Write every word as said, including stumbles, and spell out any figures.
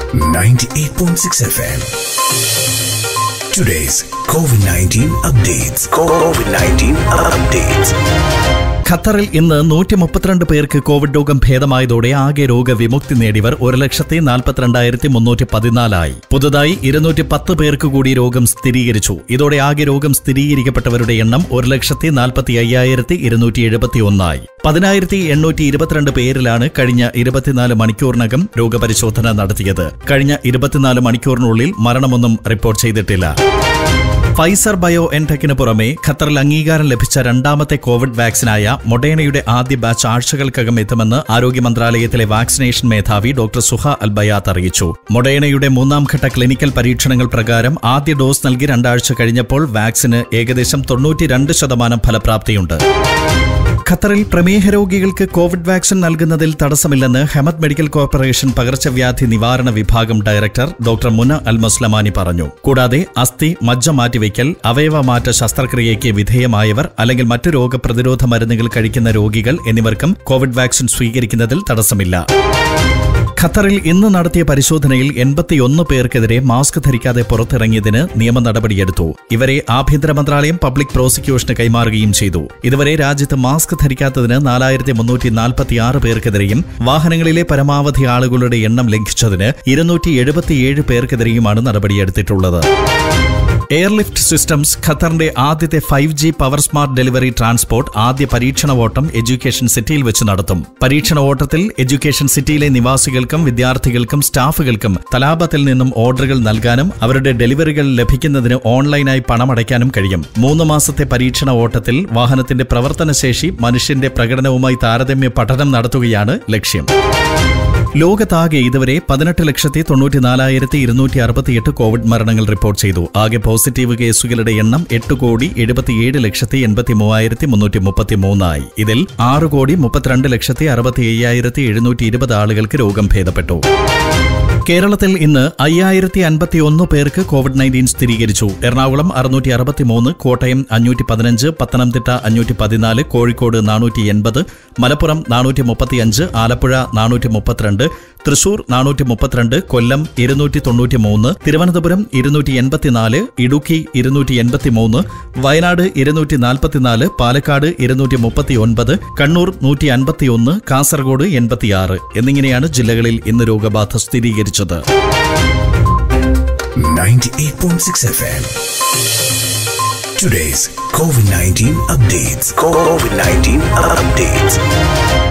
ninety-eight point six F M. Today's COVID nineteen updates. COVID nineteen updates. ഖത്തറിൽ ഇന്ന് നൂറ്റി മുപ്പത്തിരണ്ട് പേർക്ക് കോവിഡ് രോഗം ഭേദമായതോടെ ആകെ രോഗവിമുക്തി നേടിയവർ ഒരു ലക്ഷത്തി നാൽപ്പത്തിരണ്ടായിരത്തി മുന്നൂറ്റി പതിനാലായി. പുതുതായി ഇരുന്നൂറ്റി പത്ത് പേർക്ക് കൂടി രോഗം സ്ഥിരീകരിച്ചു. ഇതോടെ ആകെ രോഗം സ്ഥിരീകരിക്കപ്പെട്ടവരുടെ എണ്ണം ഒരു ലക്ഷത്തി നാൽപ്പത്തി അയ്യായിരത്തി ഇരുന്നൂറ്റി എഴുപത്തി ഒന്നായി. പതിനായിരത്തി എണ്ണൂറ്റി ഇരുപത്തിരണ്ട് പേരിലാണ് കഴിഞ്ഞ ഇരുപത്തിനാല് മണിക്കൂറിനകം രോഗപരിശോധന നടത്തിയത്. കഴിഞ്ഞ ഇരുപത്തിനാല് മണിക്കൂറിനുള്ളിൽ മരണമൊന്നും റിപ്പോർട്ട് ചെയ്തിട്ടില്ല. ഫൈസർ ബയോ എൻടെക്കിന് പുറമെ ഖത്തറിൽ അംഗീകാരം ലഭിച്ച രണ്ടാമത്തെ കോവിഡ് വാക്സിനായ മൊഡേണയുടെ ആദ്യ ബാച്ച് ആഴ്ചകൾക്കകം എത്തുമെന്ന് ആരോഗ്യ മന്ത്രാലയത്തിലെ വാക്സിനേഷൻ മേധാവി ഡോക്ടർ സുഹ അൽ ബയാത്ത് അറിയിച്ചു. മൊഡേണയുടെ മൂന്നാം ഘട്ട ക്ലിനിക്കൽ പരീക്ഷണങ്ങൾ പ്രകാരം ആദ്യ ഡോസ് നൽകി രണ്ടാഴ്ച കഴിഞ്ഞപ്പോൾ വാക്സിന് ഏകദേശം തൊണ്ണൂറ്റിരണ്ട് ശതമാനം ഫലപ്രാപ്തിയുണ്ട്. ഖത്തറിൽ പ്രമേഹ രോഗികൾക്ക് കോവിഡ് വാക്സിൻ നൽകുന്നതിൽ തടസ്സമില്ലെന്ന് ഹെമത് മെഡിക്കൽ കോർപ്പറേഷൻ പകർച്ചവ്യാധി നിവാരണ വിഭാഗം ഡയറക്ടർ ഡോക്ടർ മുന അൽ മസ്ലമാനി പറഞ്ഞു. കൂടാതെ അസ്ഥി, മജ്ജ മാറ്റിവയ്ക്കൽ, അവയവമാറ്റ ശസ്ത്രക്രിയയ്ക്ക് വിധേയമായവർ അല്ലെങ്കിൽ മറ്റു രോഗപ്രതിരോധ മരുന്നുകൾ കഴിക്കുന്ന രോഗികൾ എന്നിവർക്കും കോവിഡ് വാക്സിൻ സ്വീകരിക്കുന്നതിൽ തടസ്സമില്ല. ഖത്തറിൽ ഇന്ന് നടത്തിയ പരിശോധനയിൽ എൺപത്തിയൊന്ന് പേർക്കെതിരെ മാസ്ക് ധരിക്കാതെ പുറത്തിറങ്ങിയതിന് നിയമ നടപടിയെടുത്തു. ഇവരെ ആഭ്യന്തര മന്ത്രാലയം പബ്ലിക് പ്രോസിക്യൂഷന് കൈമാറുകയും ചെയ്തു. ഇതുവരെ രാജ്യത്ത് മാസ്ക് ധരിക്കാത്തതിന് നാലായിരത്തി മുന്നൂറ്റി നാൽപ്പത്തിയാറ് പേർക്കെതിരെയും വാഹനങ്ങളിലെ പരമാവധി ആളുകളുടെ എണ്ണം ലംഘിച്ചതിന് ഇരുന്നൂറ്റി എഴുപത്തിയേഴ് പേർക്കെതിരെയുമാണ് നടപടിയെടുത്തിട്ടുള്ളത്. എയർലിഫ്റ്റ് സിസ്റ്റംസ് ഖത്തറിന്റെ ആദ്യത്തെ five G power smart delivery transport ആദ്യ പരീക്ഷണ ഓട്ടം എഡ്യൂക്കേഷൻ സിറ്റിയിൽ വെച്ച് നടത്തും. പരീക്ഷണ ഓട്ടത്തിൽ എഡ്യൂക്കേഷൻ സിറ്റിയിലെ നിവാസികൾക്കും വിദ്യാർത്ഥികൾക്കും സ്റ്റാഫുകൾക്കും തലാബത്തിൽ നിന്നും ഓർഡറുകൾ നൽകാനും അവരുടെ ഡെലിവറികൾ ലഭിക്കുന്നതിന് ഓൺലൈനായി പണമടയ്ക്കാനും കഴിയും. മൂന്ന് മാസത്തെ പരീക്ഷണ ഓട്ടത്തിൽ വാഹനത്തിന്റെ പ്രവർത്തനശേഷി മനുഷ്യന്റെ പ്രകടനവുമായി താരതമ്യ പഠനം നടത്തുകയാണ് ലക്ഷ്യം. ലോകത്താകെ ഇതുവരെ പതിനെട്ട് ലക്ഷത്തി തൊണ്ണൂറ്റിനാലായിരത്തി ഇരുന്നൂറ്റി അറുപത്തിയെട്ട് കോവിഡ് മരണങ്ങൾ റിപ്പോർട്ട് ചെയ്തു. ആകെ പോസിറ്റീവ് കേസുകളുടെ എണ്ണം എട്ട് കോടി എഴുപത്തിയേഴ് ലക്ഷത്തി എൺപത്തി മൂവായിരത്തി മുന്നൂറ്റി മുപ്പത്തി മൂന്നായി. ഇതിൽ ആറ് കോടി മുപ്പത്തിരണ്ട് ലക്ഷത്തി അറുപത്തി അയ്യായിരത്തി എഴുന്നൂറ്റി ഇരുപത് ആളുകൾക്ക് രോഗം ഭേദപ്പെട്ടു. കേരളത്തിൽ ഇന്ന് അയ്യായിരത്തി അൻപത്തി ഒന്ന് പേർക്ക് കോവിഡ് നയൻറ്റീൻ സ്ഥിരീകരിച്ചു. എറണാകുളം അറുന്നൂറ്റി അറുപത്തിമൂന്ന്, കോട്ടയം അഞ്ഞൂറ്റി പതിനഞ്ച്, പത്തനംതിട്ട അഞ്ഞൂറ്റി പതിനാല്, കോഴിക്കോട് നാനൂറ്റി എൺപത്, മലപ്പുറം നാനൂറ്റി മുപ്പത്തിയഞ്ച്, ആലപ്പുഴ നാനൂറ്റി മുപ്പത്തിരണ്ട്, തൃശൂർ നാനൂറ്റി മുപ്പത്തിരണ്ട്, കൊല്ലം ഇരുന്നൂറ്റി തൊണ്ണൂറ്റി മൂന്ന്, തിരുവനന്തപുരം ഇരുന്നൂറ്റി എൺപത്തിനാല്, ഇടുക്കി ഇരുന്നൂറ്റി എൺപത്തിമൂന്ന്, വയനാട് ഇരുന്നൂറ്റി നാൽപ്പത്തിനാല്, പാലക്കാട് ഇരുന്നൂറ്റി മുപ്പത്തി ഒൻപത്, കണ്ണൂർ നൂറ്റി അൻപത്തിയൊന്ന്, കാസർഗോഡ് എൺപത്തിയാറ് എന്നിങ്ങനെയാണ് ജില്ലകളിൽ ഇന്ന് രോഗബാധ സ്ഥിരീകരിച്ചത്. ninety-eight point six F M. Today's COVID nineteen updates. COVID nineteen updates.